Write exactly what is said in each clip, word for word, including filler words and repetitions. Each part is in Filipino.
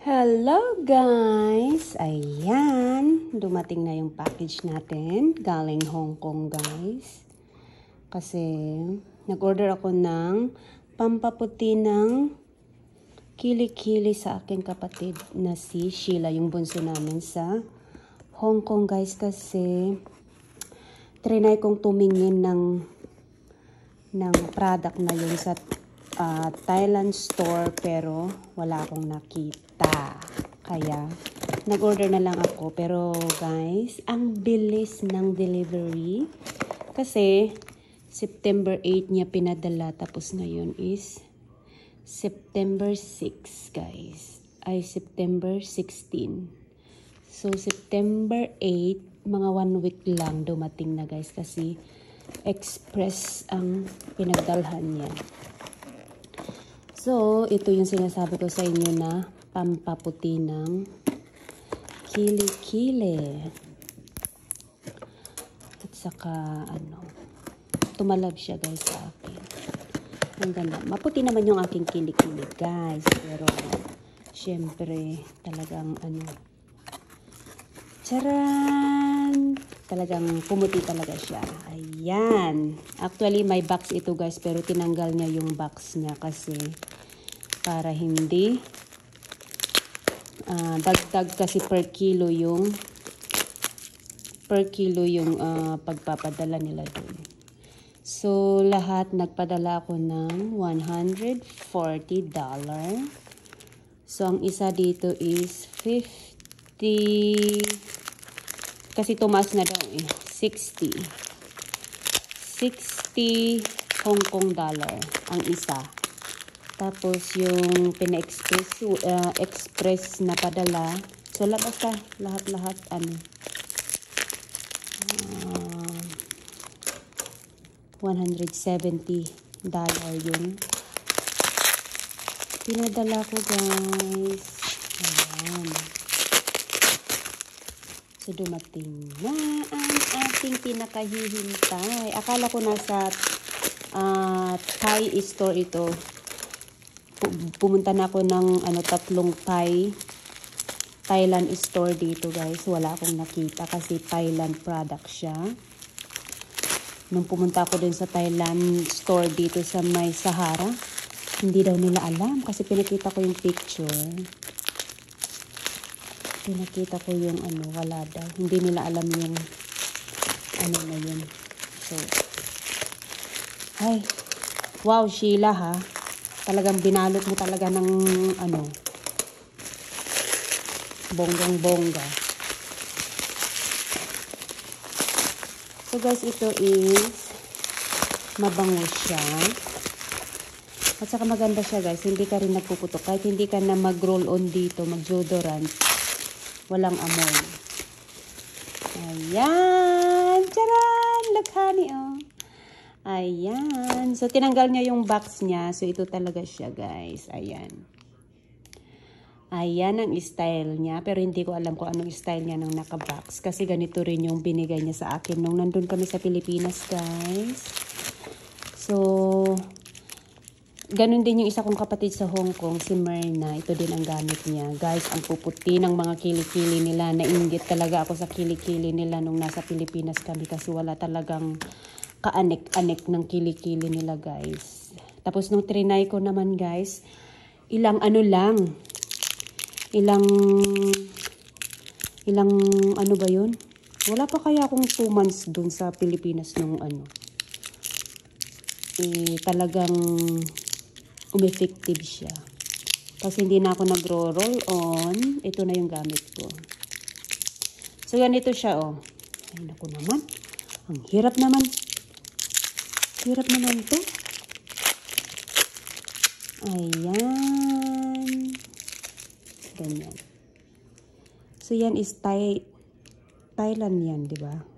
Hello guys! Ayan, dumating na yung package natin galing Hong Kong guys. Kasi nag-order ako ng pampaputi ng kilikili sa aking kapatid na si Sheila, yung bunso namin sa Hong Kong guys. Kasi trinay kong tumingin ng, ng product na yun sa uh, Thailand store pero wala akong nakita. Kaya, nag-order na lang ako. Pero, guys, ang bilis ng delivery. Kasi, September eight niya pinadala. Tapos ngayon is September six, guys. Ay, September sixteen. So, September eight, mga one week lang dumating na, guys. Kasi, express ang pinagdalhan niya. So, ito yung sinasabi ko sa inyo na pampaputi ng kilikili. At saka, ano, tumalab siya guys sa akin. Ang ganda. Maputi naman yung aking kilikili guys. Pero, syempre, talagang, ano, charan! Talagang pumuti talaga siya. Ayan. Actually, may box ito guys. Pero tinanggal niya yung box niya kasi para hindi Uh, dagdag kasi per kilo yung per kilo yung uh, pagpapadala nila doon. So, lahat nagpadala ako ng one hundred forty dollars. So, ang isa dito is fifty. Kasi tumaas na daw eh. sixty. sixty Hong Kong dollar ang isa. Tapos yung pina-express uh, express na padala. So basta lahat-lahat ano. Uh, one hundred seventy dollars yung pinadala ko guys. Ayan. So dumating na ang ating pinakahihintay. Akala ko nasa uh, Thai store ito. Pumunta na ako ng ano, tatlong Thai Thailand store dito guys. Wala akong nakita kasi Thailand product siya. Nung pumunta ako dun sa Thailand store dito sa may Sahara, hindi daw nila alam kasi pinakita ko yung picture. Pinakita ko yung ano, wala daw. Hindi nila alam yung ano na yun. So, ay, wow Sheila ha. Talagang binalot mo talaga ng ano, bonggang bongga. So guys, ito is mabango siya. At saka maganda siya guys, hindi ka rin nagpuputok. Kahit hindi ka na mag-roll on dito, mag-deodorant, walang amoy. Ayan! Charan! Look honey oh! Ayan. So, tinanggal niya yung box niya. So, ito talaga siya, guys. Ayan. Ayan ang style niya. Pero hindi ko alam kung anong style niya ng naka-box. Kasi ganito rin yung binigay niya sa akin nung nandun kami sa Pilipinas, guys. So, ganun din yung isa kong kapatid sa Hong Kong, si Myrna. Ito din ang gamit niya. Guys, ang puputi ng mga kilikili nila. Nainggit talaga ako sa kilikili nila nung nasa Pilipinas kami. Kasi wala talagang kaanek-anek ng kilikili nila guys. Tapos nung trinay ko naman guys, ilang ano lang, ilang, ilang ano ba yun? Wala pa kaya akong two months dun sa Pilipinas nung ano. Eh, talagang umeffective siya. Kasi hindi na ako nagro-roll on. Ito na yung gamit ko. So, ganito siya oh. Ay, naku naman. Ang hirap naman. Hirap naman ito. Ayan. Ganyan. So, yan is Thai, Thailand yan, di ba?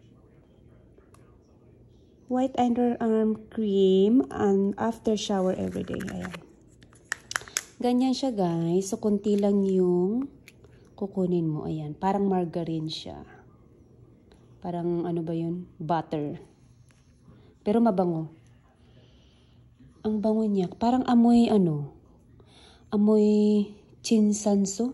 White underarm cream and after shower everyday. Ayan. Ganyan siya, guys. So, konti lang yung kukunin mo. Ayan. Parang margarine siya. Parang, ano ba yun? Butter. Pero mabango. Ang bango niya. Parang amoy ano. Amoy chinsanso.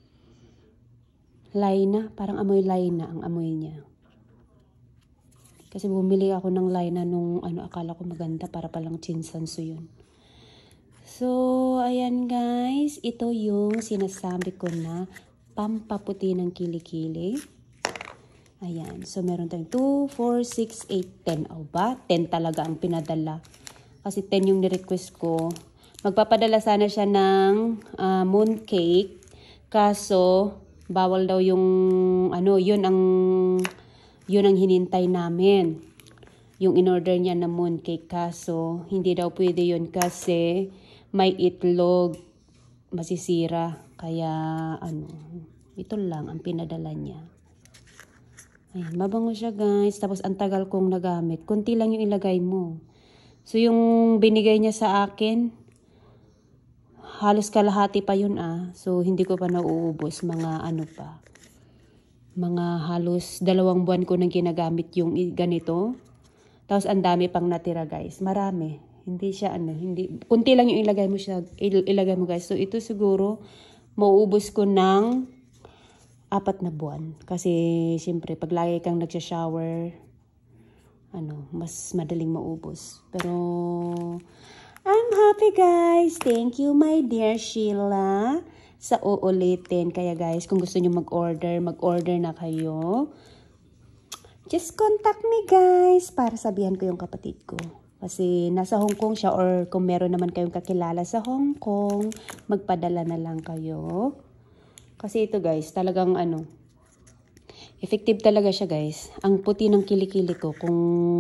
Laina, parang amoy laina ang amoy niya. Kasi bumili ako ng laina nung ano, akala ko maganda, para palang chinsanso yun. So, ayan guys, ito yung sinasabi ko na pampaputi ng kilikili. Ayan, so meron tayong two, four, six, eight, ten. O ba? ten talaga ang pinadala. Kasi ten yung ni-request ko. Magpapadala sana siya ng uh, mooncake. Kaso, bawal daw yung, ano, yun ang, yun ang hinintay namin. Yung in-order niya na mooncake. Kaso, hindi daw pwede yun kasi may itlog. Masisira. Kaya, ano, ito lang ang pinadala niya. Ayan, mabango siya guys. Tapos, ang tagal kong nagamit. Kunti lang yung ilagay mo. So, yung binigay niya sa akin, halos kalahati pa yun ah. So, hindi ko pa nauubos. Mga ano pa. Mga halos dalawang buwan ko nang ginagamit yung ganito. Tapos, ang dami pang natira guys. Marami. Hindi siya ano. Hindi, kunti lang yung ilagay mo siya. Il, ilagay mo guys. So, ito siguro, mauubos ko ng apat na buwan. Kasi, siyempre, pag lagi kang nagsha-shower, ano, mas madaling maubos. Pero, I'm happy guys. Thank you my dear Sheila sa uulitin. Kaya guys, kung gusto nyo mag-order, mag-order na kayo. Just contact me guys para sabihan ko yung kapatid ko. Kasi nasa Hong Kong siya or kung meron naman kayong kakilala sa Hong Kong, magpadala na lang kayo. Kasi ito guys, talagang ano, effective talaga siya guys. Ang puti ng kilikili ko kung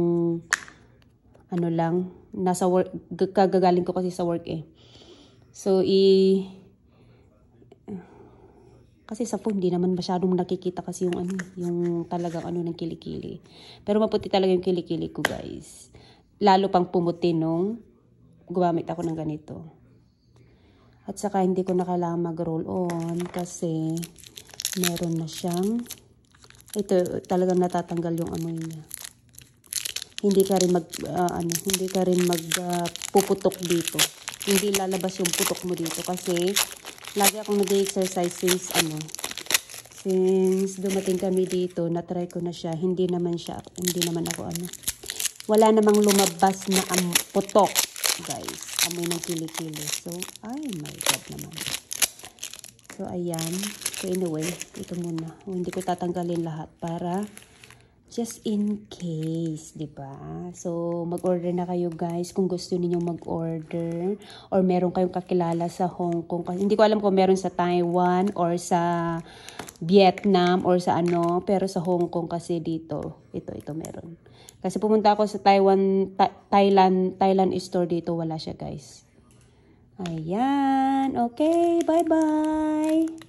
ano lang, nasa work, kagagaling ko kasi sa work eh. So, i... Kasi sa phone, di naman masyadong nakikita kasi yung ano, yung talagang ano ng kilikili. Pero maputi talaga yung kilikili ko guys. Lalo pang pumuti nung gumamit ako ng ganito. At saka hindi ko na kailangan mag-roll on kasi meron na siyang, ito talagang natatanggal yung amoy niya. Hindi ka rin mag uh, ano, hindi ka rin mag uh, puputok dito. Hindi lalabas yung putok mo dito kasi lagi akong nag-exercise since ano, since dumating kami dito, na-try ko na siya. Hindi naman siya, hindi naman ako ano. Wala namang lumabas na um, putok, guys. Amoy ng kilikili. So, ay my God naman. So, ayan. So, anyway, ito muna. O, hindi ko tatanggalin lahat para just in case, di ba? So, mag-order na kayo guys kung gusto niyo mag-order or meron kayong kakilala sa Hong Kong. Kasi hindi ko alam kung meron sa Taiwan or sa Vietnam or sa ano, pero sa Hong Kong kasi dito, ito, ito meron. Kasi pumunta ako sa Taiwan, Tha Thailand, Thailand store dito, wala siya guys. Ayan, okay, bye-bye!